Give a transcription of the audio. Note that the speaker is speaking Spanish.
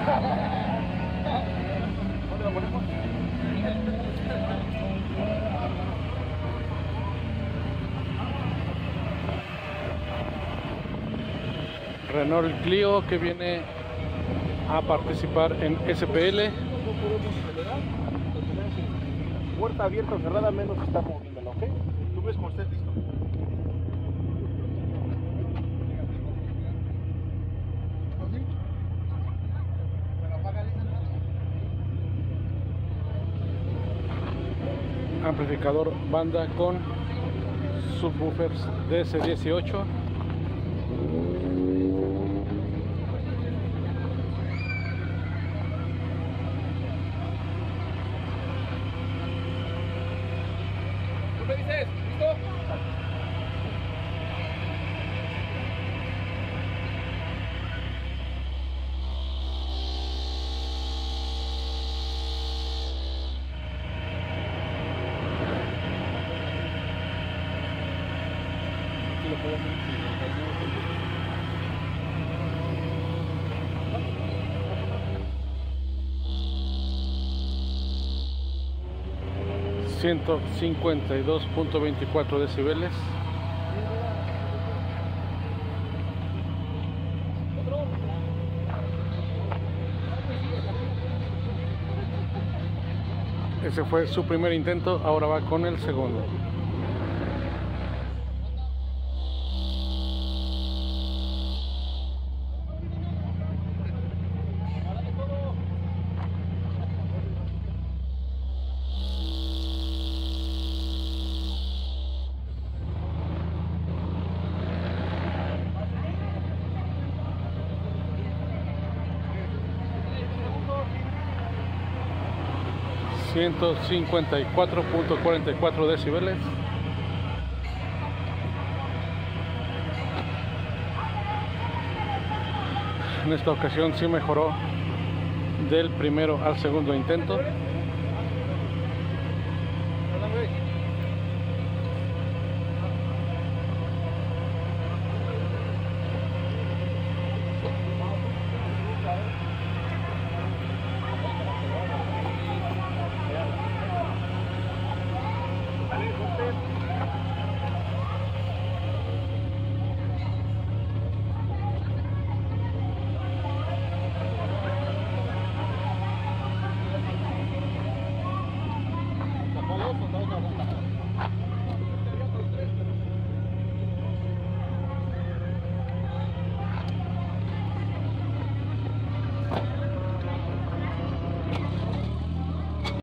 Renault Clio que viene a participar en SPL. Puerta abierta o cerrada, menos está moviéndola, ¿ok? Tú ves cuando estés listo. Amplificador banda con subwoofers DS18. ¿Tú me dices? ¿Listo? 152.24 decibeles. Ese fue su primer intento, ahora va con el segundo. ...154.44 decibeles. En esta ocasión sí mejoró del primero al segundo intento.